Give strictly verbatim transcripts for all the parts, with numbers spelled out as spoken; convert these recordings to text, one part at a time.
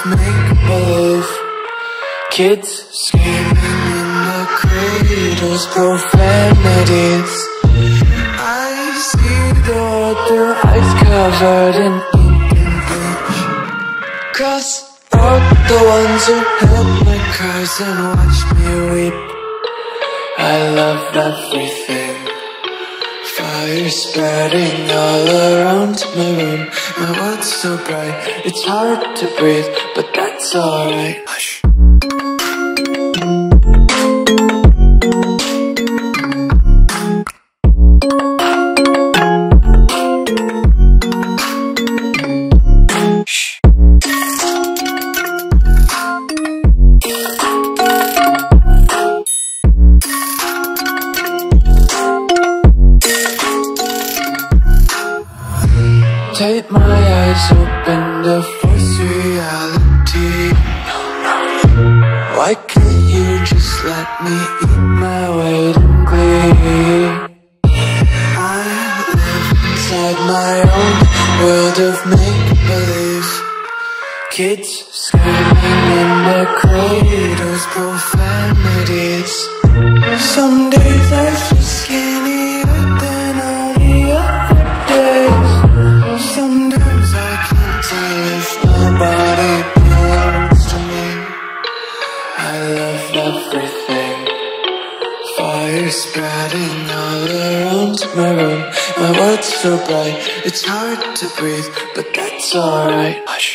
make-believe. Kids screaming in the cradles, profanities. I see the world through eyes covered in ink and bleach. Cross out the ones who heard my cries and watched me weep. I love everything. Fire spreading all around my room. My world's so bright, it's hard to breathe, but that's alright. Hush. Take my eyes open to force reality. Why can't you just let me eat my weight in glee? I live inside my own world of make-believe. Kids screaming in their cradles, profanities. Some days I feel skinnier than all the other days. Sometimes I can't tell if my body belongs to me. I love everything. Fire spreading all around my room. My world's so bright, it's hard to breathe, but that's alright. Hush.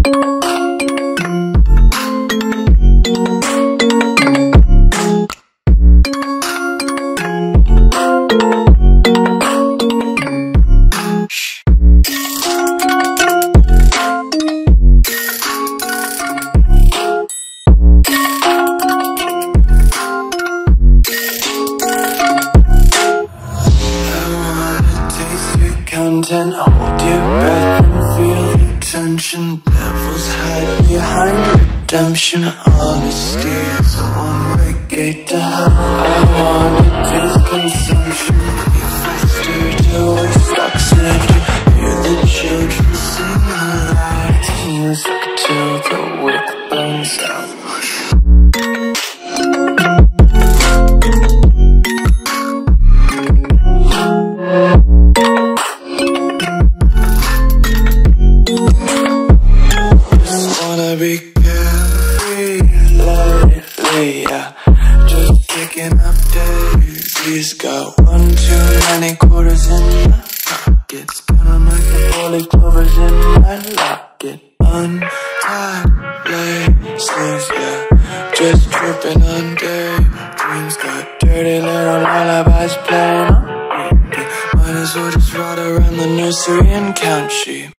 Content, hold your breath and feel the tension. Devils hide behind redemption. Honesty is a one-way gate to hell. I wanna taste consumption. Be faster to waste oxygen. Hear the children sing aloud. Music till the wick burns out. Be carefree lately, yeah. Just picking up daisies. Got one too many quarters in my pockets. Counting like the four-leaf clovers in my locket. Untied laces, yeah. Just tripping on daydreams. Got dirty little lullabies playing on repeat. Might as well just ride around the nursery and count sheep.